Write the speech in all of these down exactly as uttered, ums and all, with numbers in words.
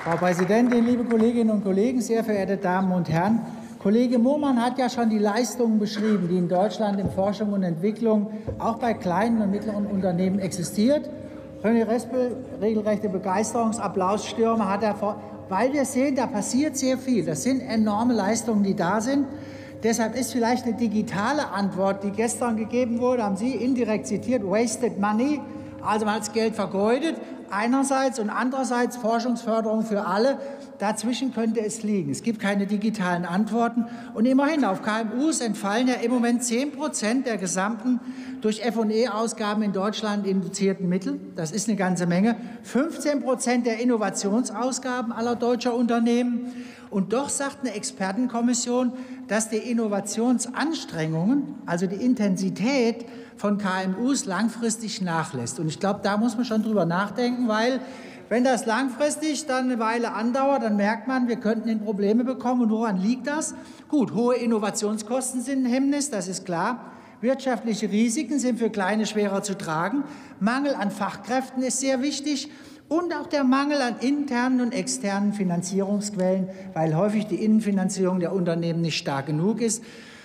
Frau Präsidentin, liebe Kolleginnen und Kollegen, sehr verehrte Damen und Herren! Kollege Mohrmann hat ja schon die Leistungen beschrieben, die in Deutschland in Forschung und Entwicklung auch bei kleinen und mittleren Unternehmen existiert. René Respel, regelrechte Begeisterungsapplausstürme hat er vor, weil wir sehen, da passiert sehr viel. Das sind enorme Leistungen, die da sind. Deshalb ist vielleicht eine digitale Antwort, die gestern gegeben wurde, haben Sie indirekt zitiert, wasted money, also man hat das Geld vergeudet, einerseits und andererseits Forschungsförderung für alle. Dazwischen könnte es liegen. Es gibt keine digitalen Antworten. Und immerhin, auf K M Us entfallen ja im Moment zehn Prozent der gesamten durch F und E-Ausgaben in Deutschland induzierten Mittel. Das ist eine ganze Menge. fünfzehn Prozent der Innovationsausgaben aller deutscher Unternehmen. Und doch sagt eine Expertenkommission, dass die Innovationsanstrengungen, also die Intensität von K M Us langfristig nachlässt. Und ich glaube, da muss man schon drüber nachdenken, weil wenn das langfristig dann eine Weile andauert, dann merkt man, wir könnten in Probleme bekommen. Und woran liegt das? Gut, hohe Innovationskosten sind ein Hemmnis, das ist klar. Wirtschaftliche Risiken sind für Kleine schwerer zu tragen. Mangel an Fachkräften ist sehr wichtig. Und auch der Mangel an internen und externen Finanzierungsquellen, weil häufig die Innenfinanzierung der Unternehmen nicht stark genug ist.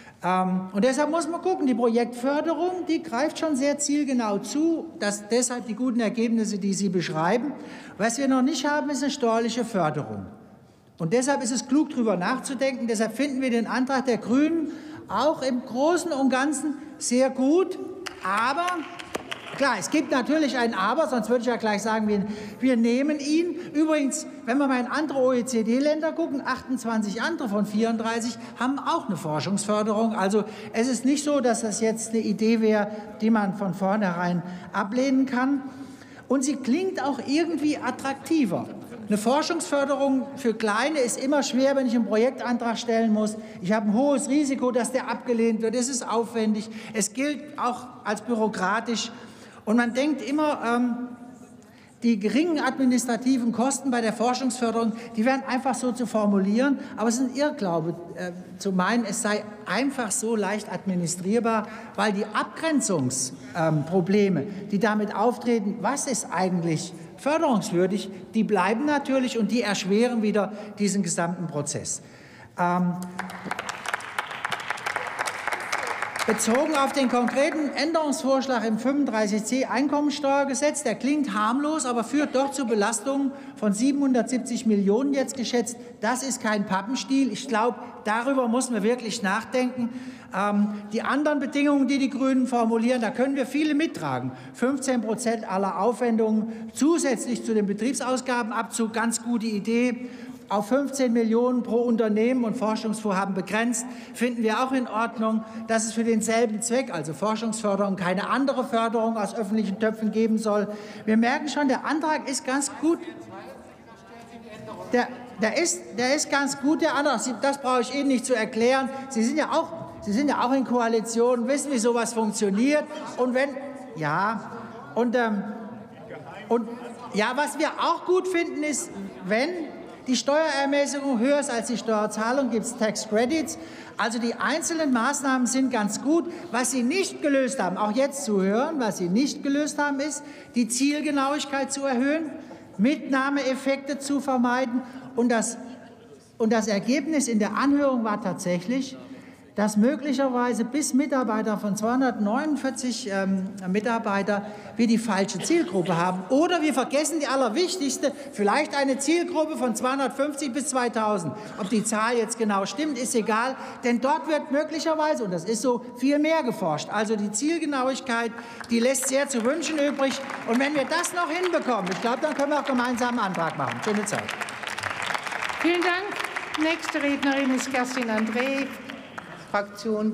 Und deshalb muss man gucken, die Projektförderung, die greift schon sehr zielgenau zu. Das, deshalb die guten Ergebnisse, die Sie beschreiben. Was wir noch nicht haben, ist eine steuerliche Förderung. Und deshalb ist es klug, darüber nachzudenken. Deshalb finden wir den Antrag der Grünen auch im Großen und Ganzen sehr gut. Aber klar, es gibt natürlich ein Aber, sonst würde ich ja gleich sagen, wir, wir nehmen ihn. Übrigens, wenn wir mal in andere O E C D-Länder gucken, achtundzwanzig andere von vierunddreißig haben auch eine Forschungsförderung. Also es ist nicht so, dass das jetzt eine Idee wäre, die man von vornherein ablehnen kann. Und sie klingt auch irgendwie attraktiver. Eine Forschungsförderung für Kleine ist immer schwer, wenn ich einen Projektantrag stellen muss. Ich habe ein hohes Risiko, dass der abgelehnt wird. Es ist aufwendig. Es gilt auch als bürokratisch. Und man denkt immer, ähm, die geringen administrativen Kosten bei der Forschungsförderung, die wären einfach so zu formulieren. Aber es ist ein Irrglaube, äh, zu meinen, es sei einfach so leicht administrierbar, weil die Abgrenzungsprobleme, ähm, die damit auftreten, was ist eigentlich förderungswürdig, die bleiben natürlich und die erschweren wieder diesen gesamten Prozess. Ähm, Bezogen auf den konkreten Änderungsvorschlag im fünfunddreißig c Einkommensteuergesetz, der klingt harmlos, aber führt doch zu Belastungen von siebenhundertsiebzig Millionen jetzt geschätzt. Das ist kein Pappenstiel. Ich glaube, darüber muss man wirklich nachdenken. Ähm, die anderen Bedingungen, die die Grünen formulieren, da können wir viele mittragen. fünfzehn Prozent aller Aufwendungen zusätzlich zu dem Betriebsausgabenabzug, ganz gute Idee. Auf fünfzehn Millionen pro Unternehmen und Forschungsvorhaben begrenzt, finden wir auch in Ordnung, dass es für denselben Zweck, also Forschungsförderung, keine andere Förderung aus öffentlichen Töpfen geben soll. Wir merken schon, der Antrag ist ganz gut. Der, der, ist, der ist ganz gut, der Antrag. Das brauche ich Ihnen nicht zu erklären. Sie sind ja auch, Sie sind ja auch in Koalition, wissen, wie sowas funktioniert. Und wenn, ja, und, ähm, und ja, was wir auch gut finden, ist, wenn die Steuerermäßigung höher ist als die Steuerzahlung, gibt es Tax Credits. Also die einzelnen Maßnahmen sind ganz gut. Was Sie nicht gelöst haben, auch jetzt zu hören, was Sie nicht gelöst haben, ist, die Zielgenauigkeit zu erhöhen, Mitnahmeeffekte zu vermeiden. Und das, und das Ergebnis in der Anhörung war tatsächlich, dass möglicherweise bis Mitarbeiter von zweihundertneunundvierzig ähm, Mitarbeiter wir die falsche Zielgruppe haben. Oder wir vergessen die allerwichtigste, vielleicht eine Zielgruppe von zweihundertfünfzig bis zweitausend. Ob die Zahl jetzt genau stimmt, ist egal, denn dort wird möglicherweise, und das ist so, viel mehr geforscht. Also die Zielgenauigkeit, die lässt sehr zu wünschen übrig. Und wenn wir das noch hinbekommen, ich glaube, dann können wir auch gemeinsam einen Antrag machen. Schöne Zeit. Vielen Dank. Nächste Rednerin ist Kerstin André, Fraktion